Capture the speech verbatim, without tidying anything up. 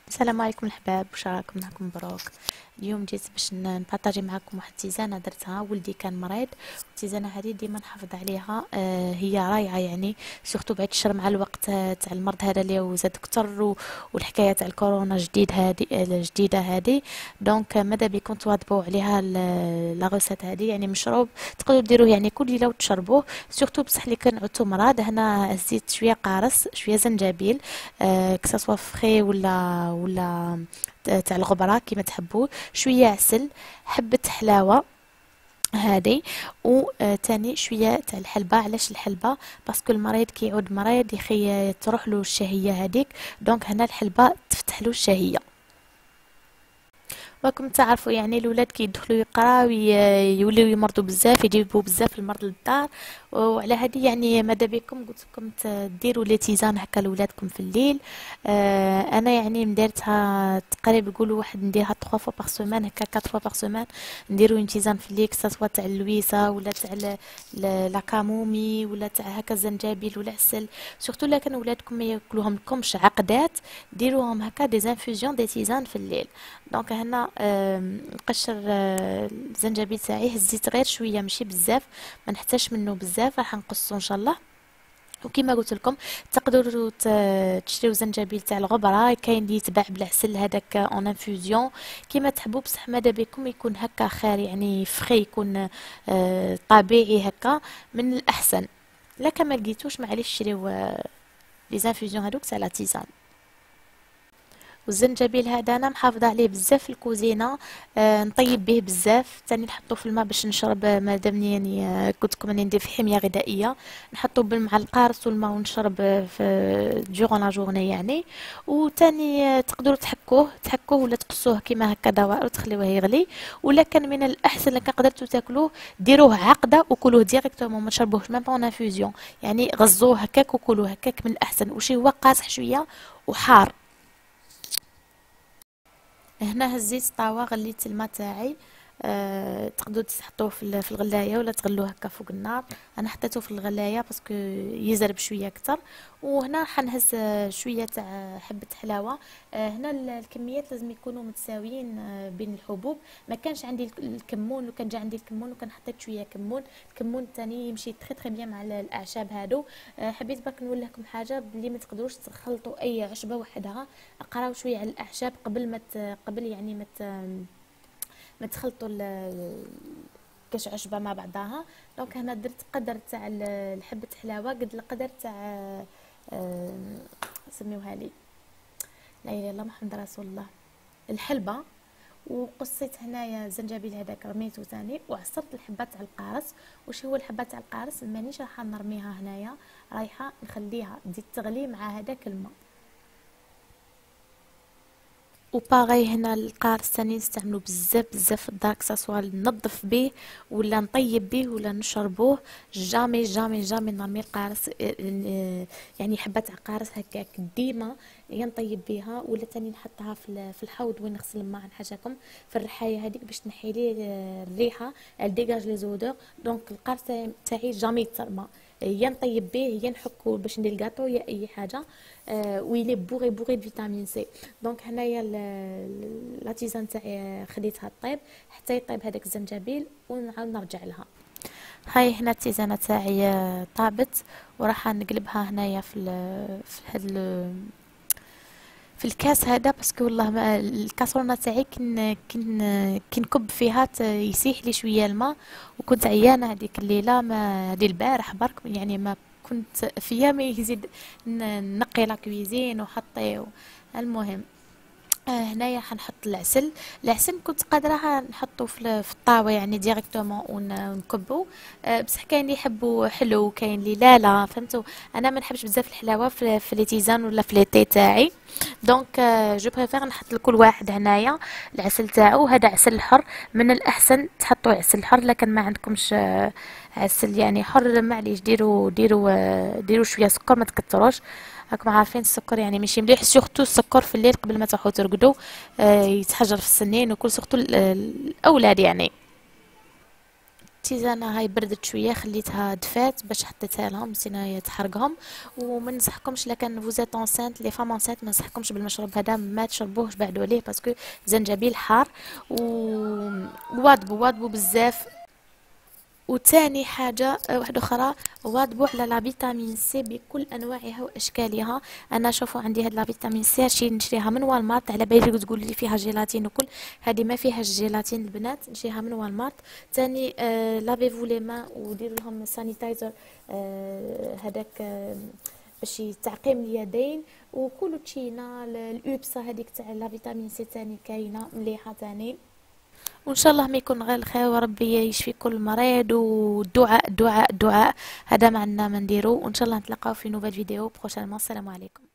السلام عليكم الحباب، واش راكم؟ معكم مبروك. اليوم جيت باش ن- نبارطاجي معكم واحد التيزانه درتها. ولدي كان مريض، التيزانه هذه ديما نحافظ عليها. آه هي رايعه يعني، سورتو بعد الشر مع الوقت آه، تاع المرض هذا اللي هو زاد كتر، و- والحكايه تاع الكورونا جديد هذه الجديده هذه. دونك آه، ماذا بكم تواظبوا عليها. ال- لا غوسيت هذه يعني مشروب تقدروا ديروه يعني كل ليله وتشربوه. سورتو بصح اللي كان عدتو مرض، هنا زيت شويه قارص شويه زنجبيل، آه كساسوا فخي ولا ولا تاع الغبرة كيما تحبوا، شوية عسل، حبة حلاوة هادي، و آه، تاني شوية تاع الحلبة. علاش الحلبة؟ باسكو المريض كي يعود مريض يخي تروح له الشهية هذيك، دونك هنا الحلبة تفتح له الشهية. راكم تعرفوا يعني الولاد كي يدخلوا يقراو ي- يوليو يمرضوا بزاف، يجيبوا بزاف المرض للدار. وعلى هذه يعني ماذا بكم قلت لكم ت- ديروا لي تيزان هكا لولادكم في الليل. آه انا يعني مديرتها تقريبا يقولوا واحد نديرها ثلاث فوا باغ سيمين، هكا أربعة فوا باغ سيمين. نديروا تيزان في الليل، سواء تاع اللويسه ولا تاع ال- ال- لا كامومي ولا تاع هكا الزنجبيل ولا عسل. سورتو لا كان ولادكم ما ياكلوهم لكمش عقدات، ديروهم هكا دي انفيوزيون دي تيزان في الليل. دونك هنا آم، نقشر آه، الزنجبيل تاعي، هزيت غير شويه ماشي بزاف، ما نحتاجش منه بزاف، راح نقصه ان شاء الله. وكما قلت لكم تقدروا ت- تشريو زنجبيل تاع الغبره، كاين اللي يتباع بالعسل هذاك اون انفوزيون كيما تحبوا، بصح ماذا بكم يكون هكا خير يعني فخي، يكون آه، طبيعي هكا من الاحسن. لا كما لقيتوش معليش شريو آه، لي زانفوزيون هذوك تاع لا تيزان. والزنجبيل هذا انا محافظه عليه بزاف في الكوزينه. آه نطيب به بزاف، تاني نحطه في الماء باش نشرب. آه، مادامني يعني آه قلت لكم راني ندير في حميه غذائيه، نحطه بال- مع القارص والماء ونشرب آه، في ديغون لا جورني يعني. وتاني آه تقدروا تحكوه تحكوه ولا تقصوه كيما هكا دوائر وتخليوه يغلي. ولا كان من الاحسن لك قدرتوا تاكلوه ديروه عقده وكلوه ديريكتومون، ما تشربوهش ميم با اون انفوزيون، يعني غزوه هكاك وكلوه هكاك من الاحسن. وشي هو قاصح شويه وحار. هنا هزيت طاوة، غليت الماء تاعي. أه تقدروا تحطوه في ال- في الغلايه ولا تغلوه هكا فوق النار. انا حطيته في الغلايه باسكو يزرب شويه اكثر. وهنا حنهز آه، شويه تاع حبه حلاوه. أه هنا ال- الكميات لازم يكونوا متساويين آه، بين الحبوب. ما كانش عندي الك- الكمون، وكان جا عندي الكمون وكان حطيت شويه كمون. الكمون الثاني يمشي تري تري بيان مع ال- الاعشاب هادو. أه حبيت برك نقول لكم حاجه بلي ما تقدروش تخلطوا اي عشبه وحدها. قراو شويه على الاعشاب قبل ما ت- قبل يعني ما ت- ما تخلطوا ال- كاش عشبه مع بعضها. دونك هنا درت قدر تاع ال- الحبه حلاوه قد القدر تاع آه، سميوها لي، لا اله الا الله محمد رسول الله، الحلبه. وقصيت هنايا الزنجبيل هذاك رميته ثاني، وعصرت الحبات تاع القارص. وش هو الحبات تاع القارص؟ مانيش راح نرميها هنايا، رايحه نخليها تزيد تغلي مع هذاك الماء. وباغي هنا القارص تاني نستعملو بزاف بزاف في الدار، كساسوا ننظف به ولا نطيب به ولا نشربوه. جامي جامي جامي نرمي القارص. اه، اه، يعني حبة تاع قارص هكاك ديما يا نطيب بها ولا تاني نحطها في ال- في الحوض وين نغسل الماء نحاجاكم في الرحايه هذيك باش تنحي لي اه، الريحه، ديجاج لي زودور. دونك القارص تاعي تاعي جامي يترمى، يا نطيب به يا نحكو باش ندير الكاطو يا اي حاجه. آه ويلي بوغي بوغي د فيتامين سي. دونك هنايا ال- ال- لا تيزان تاعي خديتها طيب حتى يطيب هذاك الزنجبيل ونعاود نرجع لها. هاي هنا التيزانه تاعي آه، طابت، وراح نقلبها هنايا في ال في هاد ال- في الكاس هذا، باسكو والله ما الكاسرونه تاعي كن كن كي نكب فيها ت- يسيح لي شويه الماء. وكنت عيانه هذيك الليله، ما هذه البارح برك يعني ما كنت فيا ما يزيد ن- نقي لا كويزين وحطي. المهم آه، هنايا حنحط العسل. العسل كنت قادرة نحطه في ال- في الطاوة يعني ديريكتومون ونكبو. آه، بصح كاين اللي يحبوا حلو وكاين اللي لا لا، فهمتوا؟ انا ما نحبش بزاف الحلاوه في في لي تيزان ولا في لي تي تاعي. دونك آه، جو بريفير نحط لكل واحد هنايا العسل تاعو. هذا عسل حر، من الاحسن تحطوا عسل حر. لكن ما عندكمش آه، عسل يعني حر، معليش ديروا ديروا آه، ديروا شويه سكر، ما تكتروش. راكم عارفين السكر يعني ماشي مليح، سورتو السكر في الليل قبل ما تروحوا ترقدوا آه، يتحجر في السنين وكل، سورتو ال- الاولاد يعني. التيزانه هاي بردت شويه خليتها دفات باش حطيتها لهم نسينا تحرقهم. وما ننصحكمش الا كان فوزيت انسانت لي فام انسانت ما ننصحكمش بالمشروب هذا، ما تشربوهش بعدوا عليه باسكو زنجبيل حار وواظبوا واظبوا بزاف. وتاني حاجة آه، واحدة أخرى، واظبوا على لا فيتامين سي بكل أنواعها وأشكالها. أنا شوفوا عندي هاد لا فيتامين سي هادشي نشريها من والمارت، على بالي تقول لي فيها جيلاتين وكل، هذه ما فيها الجيلاتين البنات، نشريها من والمارت. تاني آه لافيفو لي مان وديروا لهم سانيتايزر آه هذاك آه باش تعقيم اليدين. وكل تشينا الأوبسا هذيك تاع لا فيتامين سي تاني كاينة مليحة تاني. وان شاء الله ما يكون غير الخير وربي يشفي كل مريض. والدعاء دعاء دعاء هذا معنا ما نديرو. وان شاء الله نتلاقاو في نوفال فيديو بروشينمون. السلام عليكم.